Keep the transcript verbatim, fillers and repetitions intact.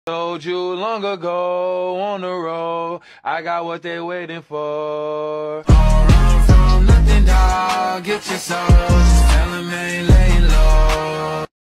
Told you long ago on the road, I got what they waiting for. Don't run from nothing, dog. Get your soul. Just tell 'em ain't late.